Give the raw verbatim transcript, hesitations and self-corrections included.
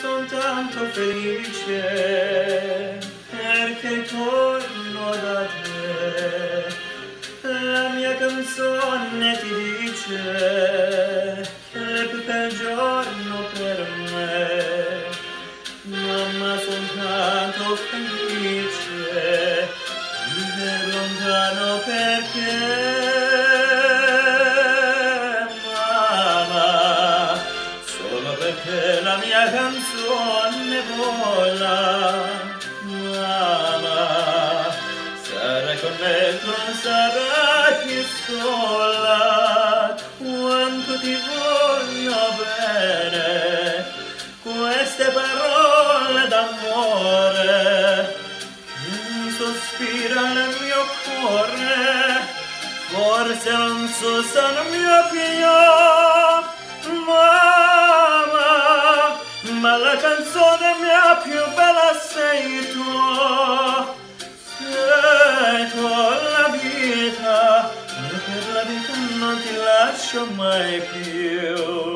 son tanto felice perché torno da te. La mia canzone ti dice che è più bel giorno per me. Mamma, son tanto felice di vivere lontano perché perché la mia canzone vola. Mamma, sarai con me, tu non sarai più sola. Quanto ti voglio bene, queste parole d'amore che mi sospira nel mio cuore, forse non so se non mio più. Ma la canzone mia più bella sei tu, sei tu la vita, e per la vita non ti lascio mai più.